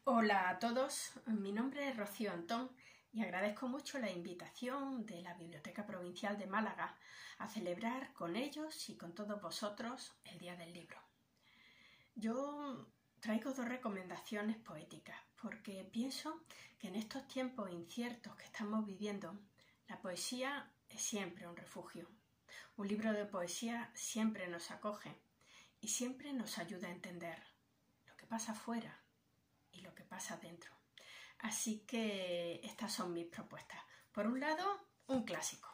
Hola a todos, mi nombre es Rocío Antón y agradezco mucho la invitación de la Biblioteca Provincial de Málaga a celebrar con ellos y con todos vosotros el Día del Libro. Yo traigo dos recomendaciones poéticas porque pienso que en estos tiempos inciertos que estamos viviendo, la poesía es siempre un refugio. Un libro de poesía siempre nos acoge y siempre nos ayuda a entender lo que pasa afuera y lo que pasa dentro. Así que estas son mis propuestas. Por un lado, un clásico.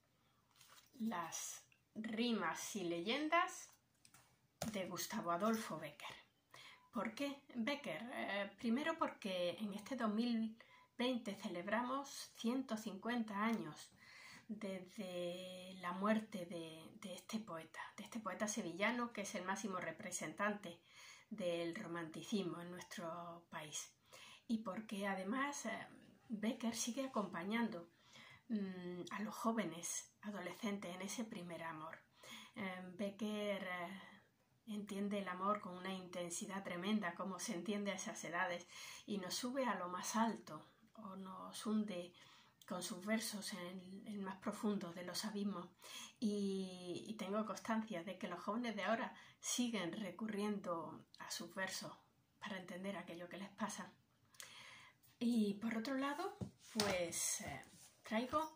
Las rimas y leyendas de Gustavo Adolfo Bécquer. ¿Por qué Bécquer? Primero porque en este 2020 celebramos 150 años desde la muerte de este poeta sevillano que es el máximo representante del romanticismo en nuestro país. Y porque además Bécquer sigue acompañando a los jóvenes adolescentes en ese primer amor. Bécquer entiende el amor con una intensidad tremenda, como se entiende a esas edades, y nos sube a lo más alto o nos hunde con sus versos en el más profundo de los abismos. Y tengo constancia de que los jóvenes de ahora siguen recurriendo a sus versos para entender aquello que les pasa. Y por otro lado, pues traigo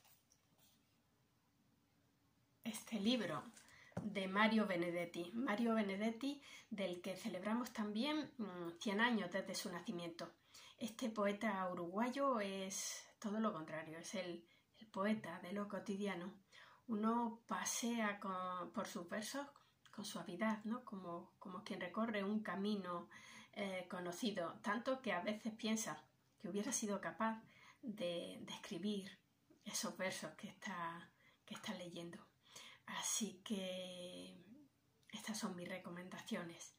este libro de Mario Benedetti. Mario Benedetti, del que celebramos también 100 años desde su nacimiento. Este poeta uruguayo es todo lo contrario, es el poeta de lo cotidiano. Uno pasea por sus versos con suavidad, ¿no? Como quien recorre un camino conocido, tanto que a veces piensa que hubiera sido capaz de escribir esos versos que está leyendo. Así que estas son mis recomendaciones.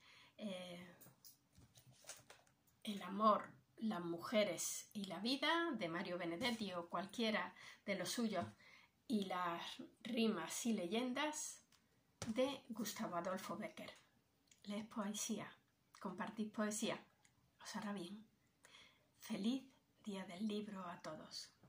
El amor, las mujeres y la vida, de Mario Benedetti o cualquiera de los suyos, y las rimas y leyendas de Gustavo Adolfo Bécquer. Leed poesía, compartid poesía, os hará bien. Feliz Día del Libro a todos.